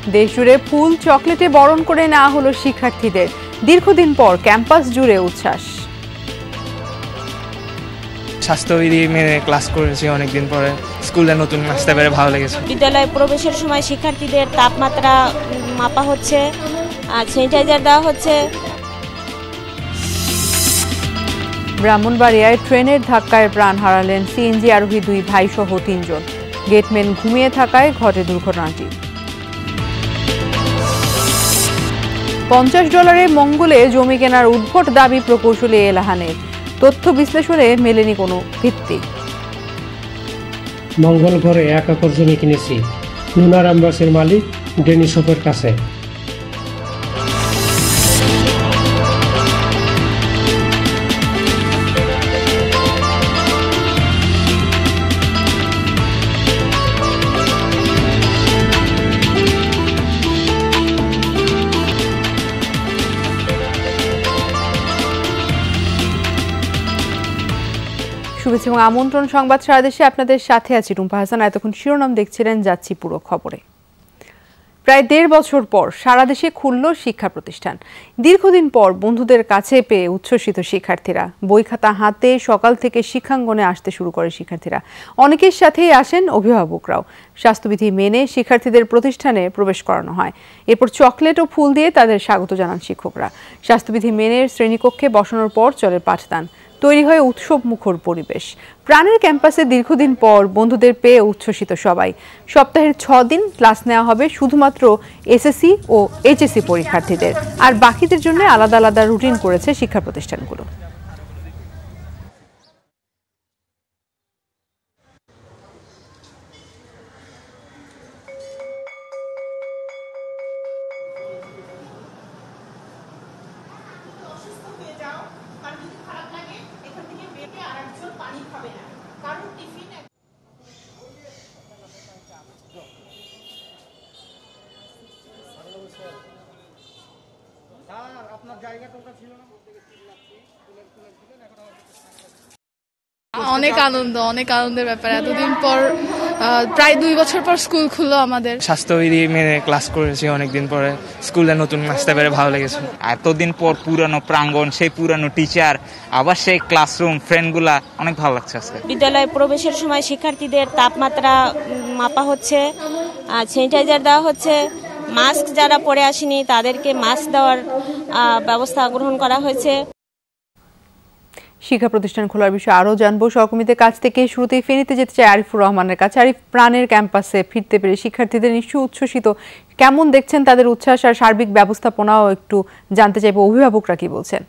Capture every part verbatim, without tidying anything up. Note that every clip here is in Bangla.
দেশজুড়ে ফুল চকলেটে বরণ করে নেওয়া হলো শিক্ষার্থীদের। দীর্ঘদিন পর ক্যাম্পাস জুড়ে উচ্ছ্বাস। স্বাস্থ্যবিধি মেনে ক্লাস করেছি অনেকদিন পরে, স্কুলে নতুন আসতে পেরে ভালো লেগেছে। বিদ্যালয়ে প্রবেশের সময় শিক্ষার্থীদের তাপমাত্রা মাপা হচ্ছে, আর স্যানিটাইজার দেওয়া হচ্ছে। ব্রাহ্মণবাড়িয়ায় ট্রেনের ধাক্কায় প্রাণ হারালেন সিএনজি আরোহী দুই ভাই সহ তিনজন। গেটম্যান ঘুমিয়ে থাকায় ঘটে দুর্ঘটনাটি। পঞ্চাশ ডলারে মঙ্গলে জমি কেনার উদ্ভট দাবি প্রকৌশলী এলাহানের। তথ্য বিশ্লেষণে মেলেনি কোনো ভিত্তি। মঙ্গল ঘরে এক একর জমি কিনেছি, লুনার অ্যাম্বাসির মালিক ডেনিসপের কাছে। শুভেচ্ছা এবং আমন্ত্রণ সংবাদ সারা দেশে আপনাদের সাথে আছি টুম্পা হাসান। এতক্ষণ শিরোনাম দেখছিলেন, যাচ্ছি পুরো খবরে। প্রায় দেড় বছর পর সারা দেশে খুলল শিক্ষা প্রতিষ্ঠান। দীর্ঘদিন পর বন্ধুদের কাছে পেয়ে উচ্ছ্বসিত শিক্ষার্থীরা। বই খাতা হাতে সকাল থেকে শিক্ষাঙ্গনে আসতে শুরু করে শিক্ষার্থীরা। অনেকের সাথেই আসেন অভিভাবকরাও। স্বাস্থ্যবিধি মেনে শিক্ষার্থীদের প্রতিষ্ঠানে প্রবেশ করানো হয়। এরপর চকলেট ও ফুল দিয়ে তাদের স্বাগত জানান শিক্ষকরা। স্বাস্থ্যবিধি মেনে শ্রেণীকক্ষে বসানোর পর চলে পাঠদান। তৈরি হয় উৎসব মুখর পরিবেশ। প্রাণের ক্যাম্পাসে দীর্ঘদিন পর বন্ধুদের পেয়ে উচ্ছ্বসিত সবাই। সপ্তাহের ছ দিন ক্লাস নেওয়া হবে শুধুমাত্র এসএসসি ও এইচএসসি পরীক্ষার্থীদের, আর বাকিদের জন্য আলাদা আলাদা রুটিন করেছে শিক্ষা প্রতিষ্ঠানগুলো। অনেক আনন্দ, অনেক আনন্দের ব্যাপার। এতদিন পর, প্রায় দুই বছর পর স্কুল খুললো আমাদের। স্বাস্থ্যবিধি মেনে ক্লাস করেছি অনেকদিন পরে, স্কুলে নতুন আসতে পেরে ভালো লেগেছে। এতদিন পর পুরানো প্রাঙ্গণ, সেই পুরানো টিচার, আবার সেই ক্লাসরুম, ফ্রেন্ডগুলা, অনেক ভালো লাগছে আজকে। বিদ্যালয়ে প্রবেশের সময় শিক্ষার্থীদের তাপমাত্রা মাপা হচ্ছে, আর স্যানিটাইজার দেওয়া হচ্ছে। মাস্ক যারা পরে আসেনি তাদেরকে মাস্ক দেওয়ার ব্যবস্থা গ্রহণ করা হয়েছে। শিক্ষা প্রতিষ্ঠান খোলার বিষয়ে আরও জানবো সহকর্মীদের কাছ থেকে। শুরুতেই ফেনীতে যেতে চাই আরিফুর রহমানের কাছে। আরিফ, প্রাণের ক্যাম্পাসে ফিরতে পেরে শিক্ষার্থীদের নিশ্চয়ই উচ্ছ্বসিত। কেমন দেখছেন তাদের উচ্ছ্বাস আর সার্বিক ব্যবস্থাপনাও একটু জানতে চাইবো, অভিভাবকরা কি বলছেন?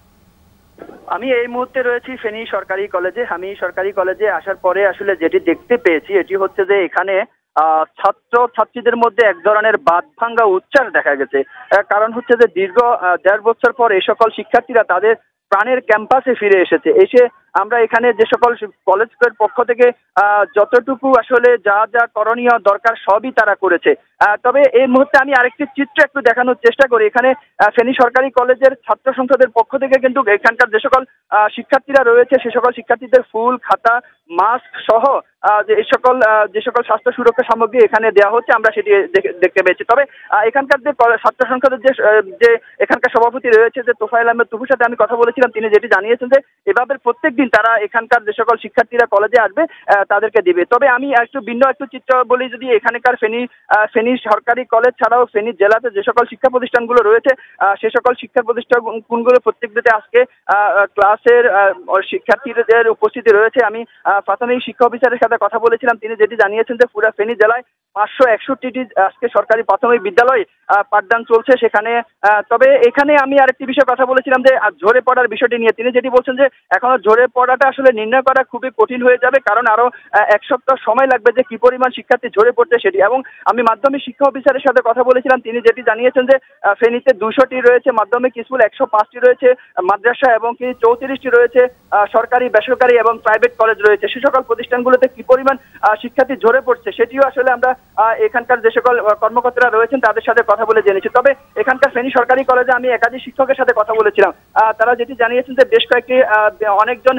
আমি এই মুহূর্তে রয়েছি ফেনী সরকারি কলেজে। আমি সরকারি কলেজে আসার পরে আসলে যেটি দেখতে পেয়েছি এটি হচ্ছে যে এখানে আহ ছাত্র ছাত্রীদের মধ্যে এক ধরনের বাদ ভাঙ্গা উচ্ছ্বাস দেখা গেছে। কারণ হচ্ছে যে দীর্ঘ দেড় বছর পর এই সকল শিক্ষার্থীরা তাদের প্রাণের ক্যাম্পাসে ফিরে এসেছে। এসে আমরা এখানে যে সকল কলেজের পক্ষ থেকে যতটুকু আসলে যা যা করণীয় দরকার সবই তারা করেছে। তবে এই মুহূর্তে আমি আরেকটি চিত্র একটু দেখানোর চেষ্টা করি। এখানে ফেনী সরকারি কলেজের ছাত্র সংসদের পক্ষ থেকে কিন্তু এখানকার যে সকল শিক্ষার্থীরা রয়েছে সে সকল শিক্ষার্থীদের ফুল, খাতা, মাস্ক সহ যে এই সকল যে সকল স্বাস্থ্য সুরক্ষা সামগ্রী এখানে দেওয়া হচ্ছে আমরা সেটি দেখতে পেয়েছি। তবে এখানকার যে ছাত্র সংসদের যে যে এখানকার সভাপতি রয়েছে যে তোফায়েল আহমেদ তুফুর সাথে আমি কথা বলেছিলাম, তিনি যেটি জানিয়েছেন যে এভাবে প্রত্যেকদিন তারা এখানকার যে সকল শিক্ষার্থীরা কলেজে আসবে তাদেরকে দিবে। তবে আমি একটু ভিন্ন একটু চিত্র বলি, যদি এখানকার ফেনী ফেনী সরকারি কলেজ ছাড়াও ফেনী জেলাতে যে সকল শিক্ষা প্রতিষ্ঠানগুলো রয়েছে সে সকল শিক্ষা প্রতিষ্ঠানগুলো প্রত্যেকটিতে আজকে ক্লাসের শিক্ষার্থীদের উপস্থিতি রয়েছে। আমি প্রাথমিক শিক্ষা অফিসারের সাথে কথা বলেছিলাম, তিনি যেটি জানিয়েছেন যে পুরা ফেনী জেলায় পাঁচশো একষট্টিটি আজকে সরকারি প্রাথমিক বিদ্যালয় পাঠদান চলছে সেখানে। তবে এখানে আমি আরেকটি বিষয়ে কথা বলেছিলাম যে ঝরে পড়ার বিষয়টি নিয়ে। তিনি যেটি বলছেন যে এখনো ঝরে পড়াটা আসলে নির্ণয় করা খুবই কঠিন হয়ে যাবে, কারণ আরো এক সপ্তাহ সময় লাগবে যে কি পরিমাণ শিক্ষার্থী ঝরে পড়ছে সেটি। এবং আমি মাধ্যমিক শিক্ষা অফিসারের সাথে কথা বলেছিলাম, তিনি যেটি জানিয়েছেন যে ফেনীতে দুশোটি রয়েছে মাধ্যমিক স্কুল, একশো পাঁচটি রয়েছে মাদ্রাসা এবং কি চৌত্রিশটি রয়েছে সরকারি, বেসরকারি এবং প্রাইভেট কলেজ রয়েছে। সে সকল প্রতিষ্ঠানগুলোতে কি পরিমাণ শিক্ষার্থী ঝরে পড়ছে সেটিও আসলে আমরা এখানকার যে সকল কর্মকর্তারা রয়েছেন তাদের সাথে কথা বলে জেনেছি। তবে এখানকার ফেনী সরকারি কলেজে আমি একাধিক শিক্ষকের সাথে কথা বলেছিলাম, তারা যেটি জানিয়েছেন যে বেশ কয়েকটি অনেকজন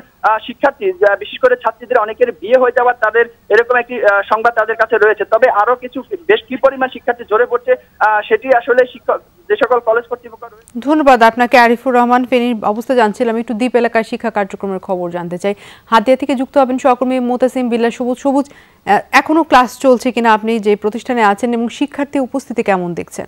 শিক্ষার্থী বিশেষ করে ছাত্রীদের অনেকের বিয়ে হয়ে যাওয়ার তাদের এরকম একটি সংবাদ তাদের কাছে রয়েছে। তবে আরো কিছু বেশ কি পরিমাণ শিক্ষার্থী ঝরে পড়ছে সেটি আসলে শিক্ষক যে সকল কলেজ কর্তৃপক্ষ। ধন্যবাদ আপনাকে আরিফুর রহমান। ফেনীর অবস্থা জানছিলাম, একটু দ্বীপ এলাকার শিক্ষা কার্যক্রমের খবর জানতে চাই। হাতিয়া থেকে যুক্ত হবেন সহকর্মী মোতাসিম বিল্লাহ সবুজ। সবুজ, এখনো ক্লাস চলছে কিনা, আপনি যে প্রতিষ্ঠানে আছেন এবং শিক্ষার্থী উপস্থিতি কেমন দেখছেন?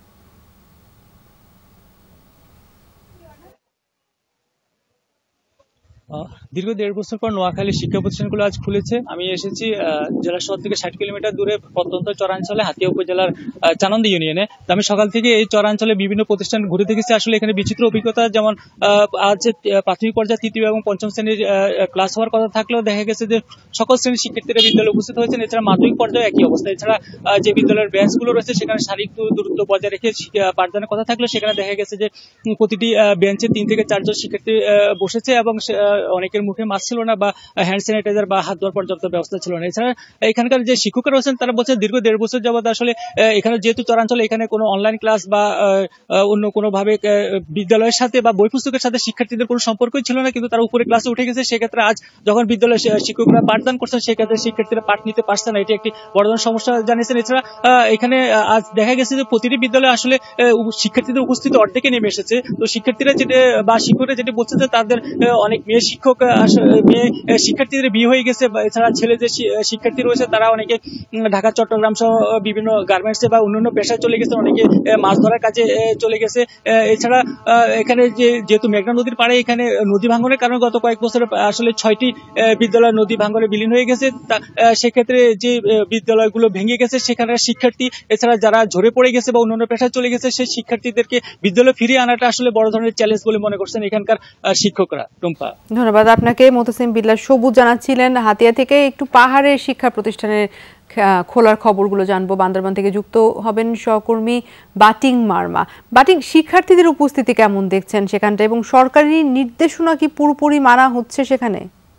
দীর্ঘ দেড় বছর পর নোয়াখালী শিক্ষা প্রতিষ্ঠানগুলো আজ খুলেছে। আমি এসেছি জেলা শহর থেকে ষাট কিলোমিটার দূরে প্রত্যন্ত চরাঞ্চলে হাতিয়া উপজেলার চানন্দি ইউনিয়নে। আমি সকাল থেকে এই চরাঞ্চলে বিভিন্ন প্রতিষ্ঠান ঘুরে দেখেছি। আসলে এখানে বিচিত্র অভিজ্ঞতা, যেমন আজ প্রাথমিক পর্যায়ে তৃতীয় এবং পঞ্চম শ্রেণীর ক্লাস হওয়ার কথা থাকলেও দেখা গেছে যে সকল শ্রেণীর শিক্ষার্থীরা বিদ্যালয়ে উপস্থিত হয়েছেন। এছাড়া মাধ্যমিক পর্যায়ে একই অবস্থা। এছাড়া যে বিদ্যালয়ের বেঞ্চগুলো রয়েছে সেখানে শারীরিক দূরত্ব বজায় রেখে পাঠদানের কথা থাকলেও সেখানে দেখা গেছে যে প্রতিটি বেঞ্চে তিন থেকে চারজন শিক্ষার্থী বসেছে এবং অনেকের মুখে মাস্ক ছিল না বা হ্যান্ড স্যানিটাইজার বা হাত ধোয়ার পর্যাপ্ত ব্যবস্থা ছিল না। এছাড়া এখানকার যে শিক্ষকরা রয়েছেন তারা বলছেন দীর্ঘ দেড় বছর যাবৎ আসলে এখানে যেহেতু চরাঞ্চলে এখানে কোনো অনলাইন ক্লাস বা অন্য কোনো ভাবে বিদ্যালয়ের সাথে বা বই পুস্তকের সাথে শিক্ষার্থীদের কোনো সম্পর্কই ছিল না, কিন্তু তারা উপরে ক্লাসে উঠে গেছে। সেক্ষেত্রে আজ যখন বিদ্যালয়ের শিক্ষকরা পাঠদান করছেন সেক্ষেত্রে শিক্ষার্থীরা পাঠ নিতে পারছে না, এটি একটি বড় ধরনের সমস্যা জানিয়েছেন। এছাড়া এখানে আজ দেখা গেছে যে প্রতিটি বিদ্যালয়ে আসলে শিক্ষার্থীদের উপস্থিতি অর্ধেকে নেমে এসেছে। তো শিক্ষার্থীরা যেটা বা শিক্ষকরা যেটা বলছে যে তাদের অনেক মেয়ে শিক্ষক মেয়ে শিক্ষার্থীদের বিয়ে হয়ে গেছে। এছাড়া ছেলে যে শিক্ষার্থী রয়েছে তারা অনেকে ঢাকা চট্টগ্রাম সহ বিভিন্ন গার্মেন্টসে বা অন্যান্য পেশায় চলে গেছে, অনেকে মাছ ধরার কাজে চলে গেছে। এছাড়া এখানে যে যেহেতু মেঘনা নদীর পাড়ে এখানে নদী ভাঙনের কারণে গত কয়েক বছরে আসলে ছয়টি বিদ্যালয় নদী ভাঙনে বিলীন হয়ে গেছে। সেক্ষেত্রে যে বিদ্যালয়গুলো ভেঙে গেছে সেখানে শিক্ষার্থী এছাড়া যারা ঝরে পড়ে গেছে বা অন্যান্য পেশায় চলে গেছে সেই শিক্ষার্থীদেরকে বিদ্যালয়ে ফিরিয়ে আনাটা আসলে বড় ধরনের চ্যালেঞ্জ বলে মনে করছেন এখানকার শিক্ষকরা। টুম্পা, ধন্যবাদ আপনাকে। মোতাসিম বিল্লাহ সবুজ জানাচ্ছিলেন হাতিয়া থেকে। একটু পাহাড়ের শিক্ষা প্রতিষ্ঠানের খোলার খবরগুলো জানবো। বান্দরবান থেকে যুক্ত হবেন সহকর্মী বাটিং মার্মা। বাটিং, শিক্ষার্থীদের উপস্থিতি কেমন দেখছেন সেখানটা এবং সরকারি নির্দেশনা কি পুরোপুরি মানা হচ্ছে সেখানে?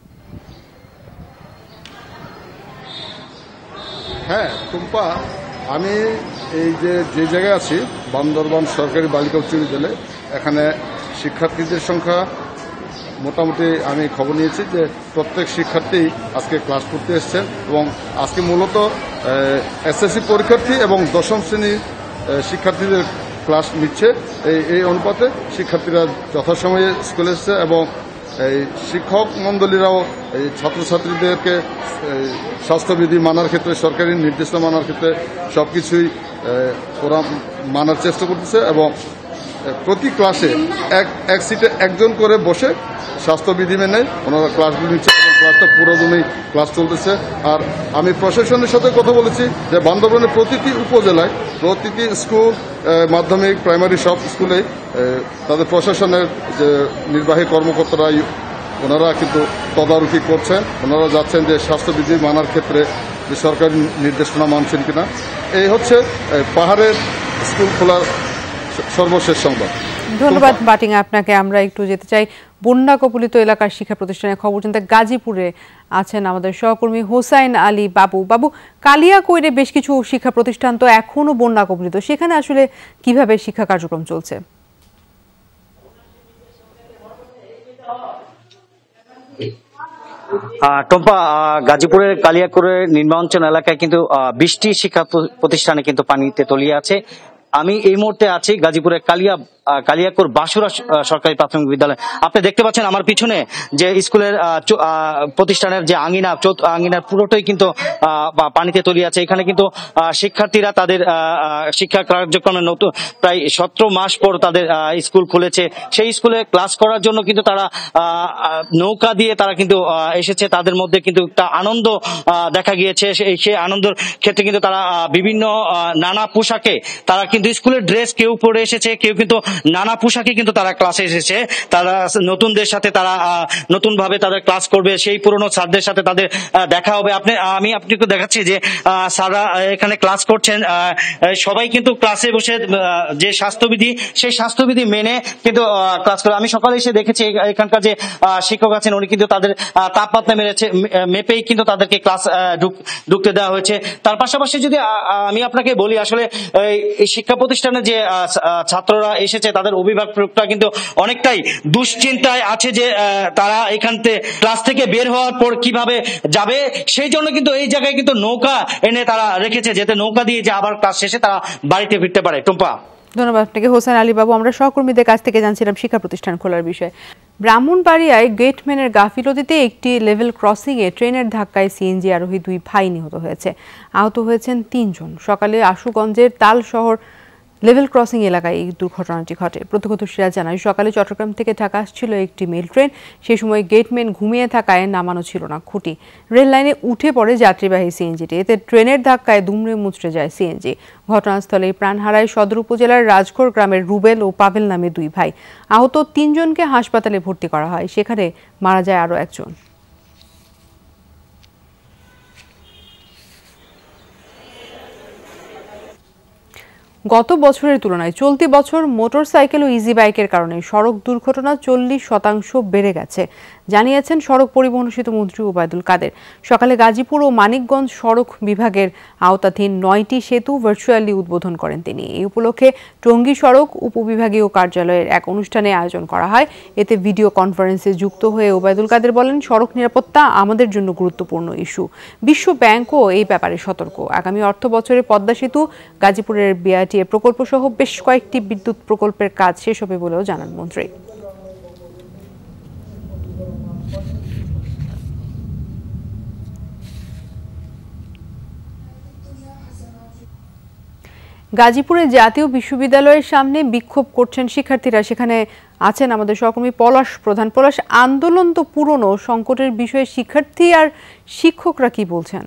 হ্যাঁ টুম্পা, আমি এই যে যে জায়গায় আছি বান্দরবান সরকারি বালিকা উচ্চ বিদ্যালয়ে, এখানে শিক্ষার্থীদের সংখ্যা মোটামুটি আমি খবর নিয়েছি যে প্রত্যেক শিক্ষার্থী আজকে ক্লাস করতে এসছেন এবং আজকে মূলত এসএসসি পরীক্ষার্থী এবং দশম শ্রেণীর শিক্ষার্থীদের ক্লাস নিচ্ছে। এই এই অনুপাতে শিক্ষার্থীরা যথাসময়ে স্কুলে এসছে এবং এই শিক্ষক মণ্ডলীরাও এই ছাত্রছাত্রীদেরকে স্বাস্থ্যবিধি মানার ক্ষেত্রে, সরকারি নির্দেশনা মানার ক্ষেত্রে সবকিছুই ওরা মানার চেষ্টা করতেছে এবং প্রতি ক্লাসে এক এক সিটে একজন করে বসে স্বাস্থ্যবিধি মেনে ওনারা ক্লাসগুলো নিচ্ছে এবং ক্লাসটা পুরো দিনই ক্লাস চলতেছে। আর আমি প্রশাসনের সাথে কথা বলেছি যে বান্দরবানের প্রতিটি উপজেলায় প্রতিটি স্কুল, মাধ্যমিক, প্রাইমারি সব স্কুলে তাদের প্রশাসনের যে নির্বাহী কর্মকর্তারা ওনারা কিন্তু তদারকি করছেন। ওনারা যাচ্ছেন যে স্বাস্থ্যবিধি মানার ক্ষেত্রে যে সরকারি নির্দেশনা মানছেন কিনা। এই হচ্ছে পাহাড়ের স্কুল খোলার সর্বশেষ সংবাদ। ধন্যবাদ বাটিং আপনাকে। আমরা একটু যেতে চাই বন্যা কবলিত এলাকার শিক্ষা প্রতিষ্ঠানের খবর জানতে। গাজীপুরে আছেন আমাদের সহকর্মী হোসাইন আলী বাবু। বাবু, কালিয়াকৈরে বেশ কিছু শিক্ষা প্রতিষ্ঠান তো এখনো বন্যা কবলিত, সেখানে আসলে কিভাবে শিক্ষা কার্যক্রম চলছে? টম্পা, গাজীপুরের কালিয়াকৈরের নিম্নাঞ্চল এলাকায় কিন্তু বিশটি শিক্ষা প্রতিষ্ঠানে কিন্তু পানিতে তলিয়ে আছে। আমি এই মুহূর্তে আছি গাজীপুরের কালিয়া কালিয়াকৈর বাসুরা সরকারি প্রাথমিক বিদ্যালয়। আপনি দেখতে পাচ্ছেন আমার পিছনে যে স্কুলের প্রতিষ্ঠানের যে আঙিনা, আঙিনার পুরোটাই কিন্তু পানিতে তলিয়ে আছে। এখানে কিন্তু শিক্ষার্থীরা তাদের শিক্ষা কার্যক্রমের নতুন প্রায় সতেরো মাস পর তাদের স্কুল খুলেছে। সেই স্কুলে ক্লাস করার জন্য কিন্তু তারা নৌকা দিয়ে তারা কিন্তু এসেছে। তাদের মধ্যে কিন্তু একটা আনন্দ দেখা গিয়েছে। সেই আনন্দের ক্ষেত্রে কিন্তু তারা বিভিন্ন নানা পোশাকে তারা কিন্তু স্কুলের ড্রেস কেউ পরে এসেছে, কেউ কিন্তু নানা পোশাকে কিন্তু তারা ক্লাসে এসেছে। তারা নতুনদের সাথে তারা নতুন ভাবে তাদের ক্লাস করবে, সেই পুরনো স্যারদের সাথে তাদের দেখা হবে। আপনি আমি আপনাকে দেখাচ্ছি যে স্যাররা এখানে ক্লাস করছেন। সবাই কিন্তু ক্লাসে বসে যে স্বাস্থ্যবিধি সেই স্বাস্থ্যবিধি মেনে কিন্তু ক্লাস করে। আমি সকালে এসে দেখেছি এখানকার যে শিক্ষক আছেন উনি কিন্তু তাদের তাপমাত্রা মেরেছে মেপেই কিন্তু তাদেরকে ক্লাস ঢুকতে দেওয়া হয়েছে। তার পাশাপাশি যদি আমি আপনাকে বলি, আসলে এই শিক্ষা প্রতিষ্ঠানে যে ছাত্ররা এসেছে এসেছে তাদের অভিভাবকরা কিন্তু অনেকটাই দুশ্চিন্তায় আছে যে তারা এখান থেকে ক্লাস থেকে বের হওয়ার পর কিভাবে যাবে, সেই জন্য কিন্তু এই জায়গায় কিন্তু নৌকা এনে তারা রেখেছে, যাতে নৌকা দিয়ে যে আবার ক্লাস শেষে তারা বাড়িতে ফিরতে পারে। টুম্পা, ধন্যবাদ আপনাকে। হোসেন আলী বাবু, আমরা সহকর্মীদের কাছ থেকে জানছিলাম শিক্ষা প্রতিষ্ঠান খোলার বিষয়ে। ব্রাহ্মণবাড়িয়ায় গেটম্যানের গাফিলতিতে একটি লেভেল ক্রসিংয়ে ট্রেনের ধাক্কায় সিএনজি আরোহী দুই ভাই নিহত হয়েছে, আহত হয়েছেন তিনজন। সকালে আশুগঞ্জের তাল শহর লেভেল ক্রসিং এলাকায় এই দুর্ঘটনাটি ঘটে। প্রত্যক্ষদর্শীরা জানায় সকালে চট্টগ্রাম থেকে ঢাকা আসছিল একটি মেল ট্রেন, সেই সময় গেটম্যান ঘুমিয়ে থাকায় নামানো ছিল না খুঁটি। রেল লাইনে উঠে পড়ে যাত্রীবাহী সিএনজিটি, এতে ট্রেনের ধাক্কায় দুমড়ে মুচড়ে যায় সিএনজি। ঘটনাস্থলে প্রাণ হারায় সদর উপজেলার রাজঘর গ্রামের রুবেল ও পাভেল নামে দুই ভাই। আহত তিনজনকে হাসপাতালে ভর্তি করা হয়, সেখানে মারা যায় আরও একজন। গত বছরের তুলনায় চলতি বছর মোটরসাইকেল ও ইজি বাইকের কারণে সড়ক দুর্ঘটনা চল্লিশ শতাংশ বেড়ে গেছে, জানিয়েছেন সড়ক পরিবহন সেতু মন্ত্রী ওবায়দুল কাদের। সকালে গাজীপুর ও মানিকগঞ্জ সড়ক বিভাগের আওতাধীন নয়টি সেতু ভার্চুয়ালি উদ্বোধন করেন তিনি। এই উপলক্ষে টঙ্গী সড়ক উপবিভাগীয় কার্যালয়ের এক অনুষ্ঠানে আয়োজন করা হয়। এতে ভিডিও কনফারেন্সে যুক্ত হয়ে ওবায়দুল কাদের বলেন, সড়ক নিরাপত্তা আমাদের জন্য গুরুত্বপূর্ণ ইস্যু। বিশ্ব ব্যাংকও এই ব্যাপারে সতর্ক। আগামী অর্থ বছরে পদ্মা সেতু, গাজীপুরের বিআরটিএ প্রকল্প সহ বেশ কয়েকটি বিদ্যুৎ প্রকল্পের কাজ শেষ হবে বলেও জানান মন্ত্রী। গাজীপুরে জাতীয় বিশ্ববিদ্যালয়ের সামনে বিক্ষোভ করছেন শিক্ষার্থীরা, সেখানে আছেন আমাদের সহকর্মী পলাশ প্রধান। পলাশ, আন্দোলন তো পুরনো, সংকটের বিষয়ে শিক্ষার্থী আর শিক্ষকরা কি বলছেন?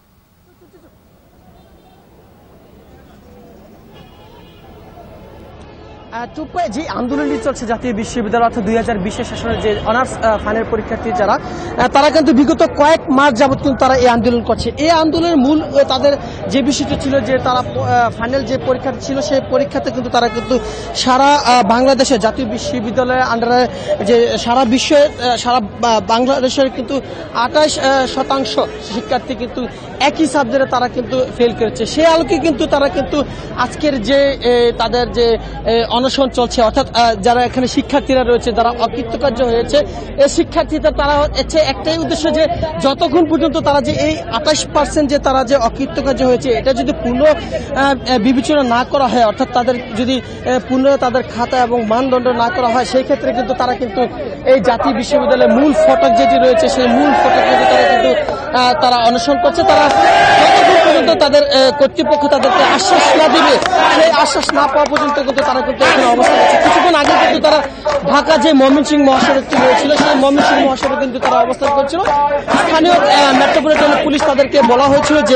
টুপ্পায় যে আন্দোলনটি চলছে জাতীয় বিশ্ববিদ্যালয় অর্থাৎ দুই হাজার বিশের সেশনের যে অনার্স ফাইনাল পরীক্ষার্থী যারা, তারা কিন্তু বিগত কয়েক মাস যাবৎ কিন্তু তারা এই আন্দোলন করছে। এই আন্দোলনের মূল তাদের যে বিষয়টি ছিল যে তারা ফাইনাল যে পরীক্ষাটি ছিল সেই পরীক্ষাতে কিন্তু তারা কিন্তু সারা বাংলাদেশে জাতীয় বিশ্ববিদ্যালয়ের আন্ডারে যে সারা বিশ্বে সারা বাংলাদেশের কিন্তু আঠাশ শতাংশ শিক্ষার্থী কিন্তু একই সাবজেক্টে তারা কিন্তু ফেল করেছে। সেই আলোকে কিন্তু তারা কিন্তু আজকের যে তাদের যে অনশন চলছে, অর্থাৎ যারা এখানে শিক্ষার্থীরা রয়েছে যারা অকৃতকার্য হয়েছে, এই শিক্ষার্থীরা তারা হচ্ছে একটাই উদ্দেশ্য যে যতক্ষণ পর্যন্ত তারা যে এই আঠাশ পার্সেন্ট যে তারা যে অকৃতকার্য হয়েছে এটা যদি পূর্ণ বিবেচনা না করা হয়, অর্থাৎ তাদের যদি পূর্ণ তাদের খাতা এবং মানদণ্ড না করা হয়, সেই ক্ষেত্রে কিন্তু তারা কিন্তু এই জাতীয় বিশ্ববিদ্যালয়ের মূল ফটক যেটি রয়েছে সেই মূল ফটক কিন্তু তারা কিন্তু তারা অনশন করছে। তারা যতক্ষণ পর্যন্ত তাদের কর্তৃপক্ষ তাদেরকে আশ্বাস না দিবে, সেই আশ্বাস না পাওয়া পর্যন্ত কিন্তু তারা কিন্তু এখানে অবস্থান করছে। কিছুক্ষণ আগে কিন্তু তারা ঢাকা যে ময়মনসিংহ মহাসড়কটি রয়েছিল সেই ময়মনসিংহ মহাসড়কে কিন্তু তারা অবস্থান করছিল। স্থানীয় মেট্রোপলিটন পুলিশ তাদেরকে বলা হয়েছিল যে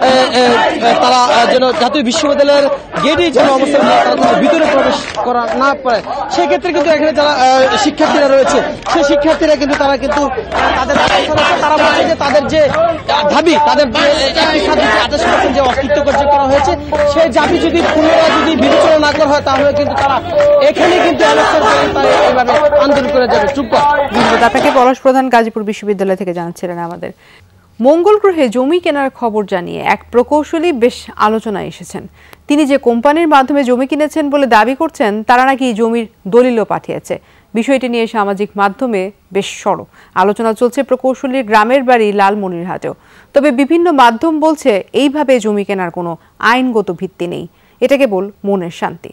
তারা যেন জাতীয় বিশ্ববিদ্যালয়ের গেটে যেন অবস্থান করে তারা কিন্তু ভিতরে প্রবেশ করা না পারে। সেক্ষেত্রে কিন্তু এখানে যারা শিক্ষার্থীরা রয়েছে সেই শিক্ষার্থীরা কিন্তু তারা কিন্তু তাদের তারা বলছে যে তাদের যে দাবি, তাদের আঠাশ পার্সেন্ট যে অকৃতকার্য করা হয়েছে সেই দাবি যদি পুনরায় যদি বিবেচনা না করা হয় তাহলে কিন্তু তারা এখানে কিন্তু এইভাবে আন্দোলন করে যাবে। ধন্যবাদ আপনাকে। পলাশ প্রধান গাজীপুর বিশ্ববিদ্যালয় থেকে জানাচ্ছিলেন আমাদের। মঙ্গল গ্রহে জমি কেনার খবর জানিয়ে এক প্রকৌশলী বেশ আলোচনায় এসেছেন। তিনি যে কোম্পানির মাধ্যমে জমি কিনেছেন বলে দাবি করছেন, তারা নাকি জমির দলিলও পাঠিয়েছে। বিষয়টি নিয়ে সামাজিক মাধ্যমে বেশ সরব আলোচনা চলছে প্রকৌশলীর গ্রামের বাড়ি লালমনিরহাটেও। তবে বিভিন্ন মাধ্যম বলছে এইভাবে জমি কেনার কোনো আইনগত ভিত্তি নেই, এটা কেবল মনের শান্তি।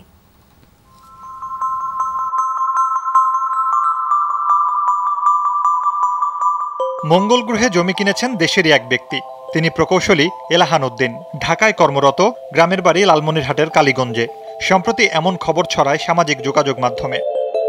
মঙ্গল গ্রহে জমি কিনেছেন দেশেরই এক ব্যক্তি, তিনি প্রকৌশলী এলাহান উদ্দিন। ঢাকায় কর্মরত, গ্রামের বাড়ি লালমনিরহাটের কালীগঞ্জে। সম্প্রতি এমন খবর ছড়ায় সামাজিক যোগাযোগ মাধ্যমে।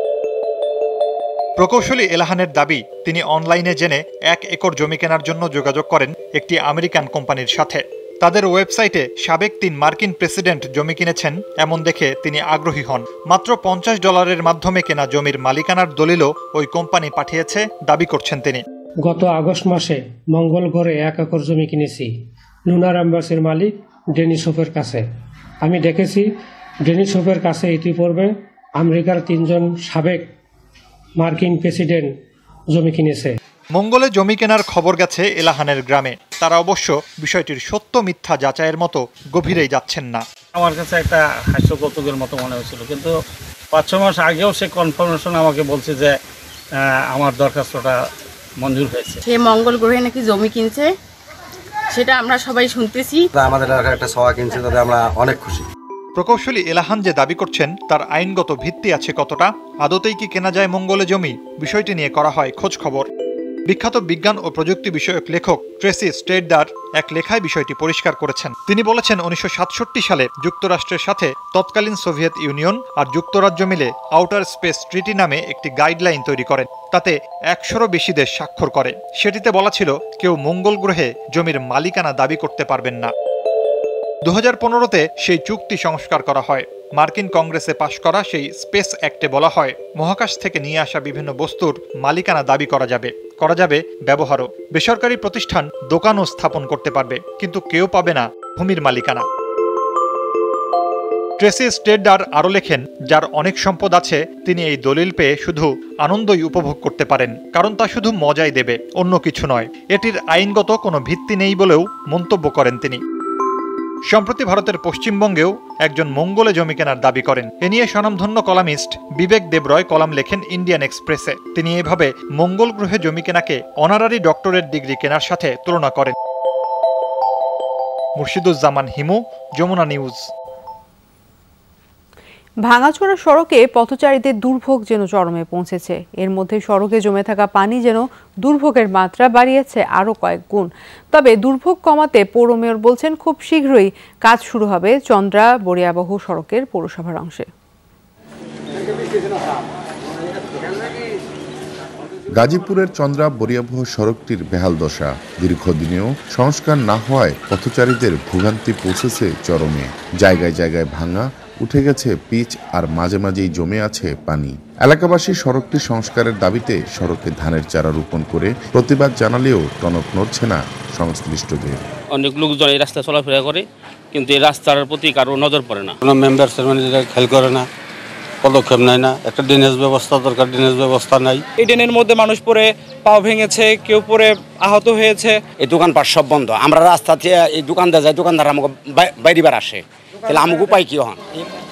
প্রকৌশলী এলাহানের দাবি, তিনি অনলাইনে জেনে এক একর জমি কেনার জন্য যোগাযোগ করেন একটি আমেরিকান কোম্পানির সাথে। তাদের ওয়েবসাইটে সাবেক তিন মার্কিন প্রেসিডেন্ট জমি কিনেছেন এমন দেখে তিনি আগ্রহী হন। মাত্র পঞ্চাশ ডলারের মাধ্যমে কেনা জমির মালিকানার দলিলও ওই কোম্পানি পাঠিয়েছে দাবি করছেন তিনি। গত আগস্ট মাসে মঙ্গল গ্রহে এক একর জমি কিনেছি লুনার অ্যাম্বাসির মালিক ডেনিসোফের কাছে। আমি দেখেছি ডেনিসোফের কাছে ইতিপূর্বে আমেরিকার তিনজন সাবেক মার্কিন প্রেসিডেন্ট জমি কিনেছে। মঙ্গলে জমি কেনার খবর গেছে এলাহানের গ্রামে। তারা অবশ্য বিষয়টির সত্য মিথ্যা যাচাইয়ের মতো গভীরেই যাচ্ছেন না। আমার কাছে একটা হাস্যকৌতুকের মতো মনে হয়েছিল, কিন্তু পাঁচ ছ মাস আগেও সে কনফার্মেশন আমাকে বলছে যে আমার দরখাস্তটা মঞ্জুর হয়েছে। সে মঙ্গল গ্রহে নাকি জমি কিনছে, সেটা আমরা সবাই শুনতেছি। আমাদের এলাকার একটা সভা কিনছে, তাতে আমরা অনেক খুশি। প্রকৌশলী এলাহান যে দাবি করছেন তার আইনগত ভিত্তি আছে কতটা, আদতেই কি কেনা যায় মঙ্গলে জমি, বিষয়টি নিয়ে করা হয় খোঁজ খবর। বিখ্যাত বিজ্ঞান ও প্রযুক্তি বিষয়ক লেখক ট্রেসি স্টেডার এক লেখায় বিষয়টি পরিষ্কার করেছেন। তিনি বলেছেন উনিশশো সাতষট্টি সালে যুক্তরাষ্ট্রের সাথে তৎকালীন সোভিয়েত ইউনিয়ন আর যুক্তরাজ্য মিলে আউটার স্পেস ট্রিটি নামে একটি গাইডলাইন তৈরি করেন। তাতে একশোরও বেশি দেশ স্বাক্ষর করে। সেটিতে বলা ছিল কেউ মঙ্গল গ্রহে জমির মালিকানা দাবি করতে পারবেন না। দু হাজার পনেরোতে সেই চুক্তি সংস্কার করা হয়। মার্কিন কংগ্রেসে পাশ করা সেই স্পেস অ্যাক্টে বলা হয় মহাকাশ থেকে নিয়ে আসা বিভিন্ন বস্তুর মালিকানা দাবি করা যাবে, করা যাবে ব্যবহারও। বেসরকারি প্রতিষ্ঠান দোকানও স্থাপন করতে পারবে, কিন্তু কেউ পাবে না ভূমির মালিকানা। ট্রেসি স্টেডার আরও লেখেন, যার অনেক সম্পদ আছে তিনি এই দলিল পেয়ে শুধু আনন্দই উপভোগ করতে পারেন, কারণ তা শুধু মজাই দেবে, অন্য কিছু নয়। এটির আইনগত কোনো ভিত্তি নেই বলেও মন্তব্য করেন তিনি। সম্প্রতি ভারতের পশ্চিমবঙ্গেও একজন মঙ্গলে জমি কেনার দাবি করেন। এ নিয়ে স্বনামধন্য কলামিস্ট বিবেক দেবরয় কলাম লেখেন ইন্ডিয়ান এক্সপ্রেসে। তিনি এভাবে মঙ্গল গ্রহে জমি কেনাকে অনারারি ডক্টরেট ডিগ্রি কেনার সাথে তুলনা করেন। মুর্শিদুজ্জামান হিমু, যমুনা নিউজ। ভাঙাচোরা সড়কে পথচারীদের দুর্ভোগ যেন চরমে পৌঁছেছে। এর মধ্যে সড়কে জমে থাকা পানি যেন দুর্ভোগের মাত্রা বাড়িয়েছে আরও কয়েক গুণ। তবে দুর্ভোগ কমাতে পৌর মেয়র বলছেন খুব শীঘ্রই কাজ শুরু হবে চন্দ্রা বরিয়াবহ সড়কের পৌরসভার অংশে। গাজীপুরের চন্দ্রা বরিয়াবহ সড়কটির বেহাল দশা দীর্ঘদিনেও সংস্কার না হওয়ায় পথচারীদের ভোগান্তি পৌঁছেছে চরমে। জায়গায় জায়গায় ভাঙা, উঠে গেছে পিচ আর মাঝে মাঝেই জমে আছে পানি। এলাকাবাসী সড়কটি সংস্কারের দাবিতে সড়কে ধানের চারা রোপণ করে প্রতিবাদ জানালেও টনক নড়ছে না সংশ্লিষ্টদের। অনেক লোকজন এই রাস্তায় চলাফেরা করে, কিন্তু এই রাস্তার প্রতি কারো নজর পড়ে না। কোনো মেম্বার চেয়ারম্যান খেয়াল করে না, পদক্ষেপ নেয় না। একটা ড্রেনেজ ব্যবস্থা দরকার, ড্রেনেজ ব্যবস্থা নাই। এই ড্রেনের মধ্যে মানুষ পরে পাও ভেঙেছে, কেউ পরে আহত হয়েছে। এই দোকানপাট সব বন্ধ। আমরা রাস্তাতে এই দোকানদার যায়, দোকানদার আমাকে বাইরিবার আসে, তাহলে আমাকে উপায় কি হন?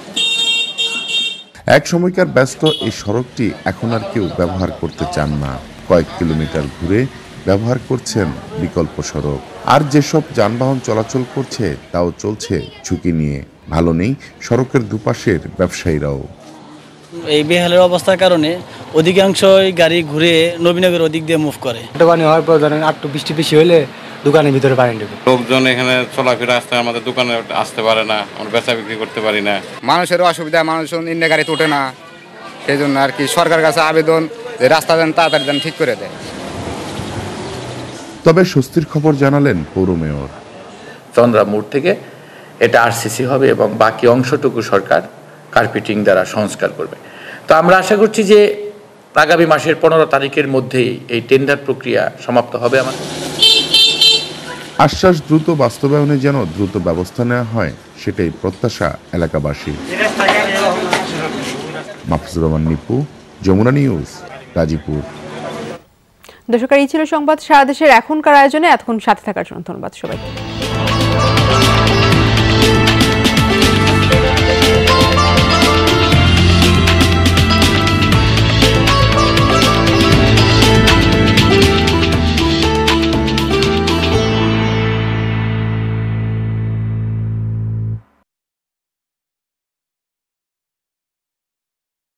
এক সময়কার ব্যস্ত এই সড়কটি এখন আর কেউ ব্যবহার করতে চান না। কয়েক কিলোমিটার ঘুরে ব্যবহার করছেন বিকল্প সড়ক। আর যেসব যানবাহন চলাচল করছে তাও চলছে ঝুঁকি নিয়ে। ভালো নেই সড়কের দুপাশের ব্যবসায়ীরাও। এই বেহালের অবস্থার কারণে অধিকাংশই গাড়ি ঘুরে নবীনগর ওদিক দিয়ে মুভ করে। পানি হওয়ার পর ধরেন একটু বৃষ্টি বেশি হলে দোকানের ভিতরে পানি ঢুকে। লোকজন এখানে চলাফেরা আসতে আমাদের দোকানে আসতে পারে না, আমরা বেচা বিক্রি করতে পারি না। মানুষের অসুবিধা, মানুষ ইন্ডিয়া গাড়ি তোটে না, সেই জন্য আর কি সরকার কাছে আবেদন যে রাস্তা যেন তাড়াতাড়ি যেন ঠিক করে দেয়। তবে স্বস্তির খবর জানালেন পৌর মেয়র। চন্দ্রা মোড় থেকে এটা আরসিসি হবে এবং বাকি অংশটুকু সরকার কার্পেটিং দ্বারা সংস্কার করবে। তো আমরা আশা করছি যে আগামী মাসের পনেরো তারিখের মধ্যেই এই টেন্ডার প্রক্রিয়া সমাপ্ত হবে। আমার আশ্বাস দ্রুত বাস্তবায়নে যেন দ্রুত ব্যবস্থা নেওয়া হয়, সেটাই প্রত্যাশা এলাকাবাসী। মাহফুজুর রহমান নিপু, যমুনা নিউজ, গাজীপুর। দর্শক, এই ছিল সংবাদ সারা দেশের এখনকার আয়োজনে। এতক্ষণ সাথে থাকার জন্য ধন্যবাদ সবাইকে।